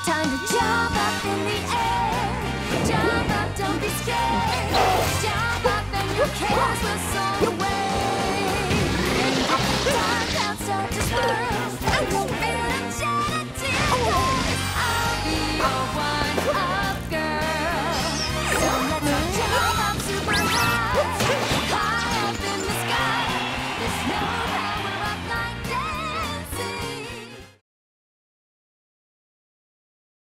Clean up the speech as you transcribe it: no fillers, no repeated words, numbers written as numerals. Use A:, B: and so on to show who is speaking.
A: Time to jump up in the air. Jump up, don't be scared. Jump up and your cares will soar.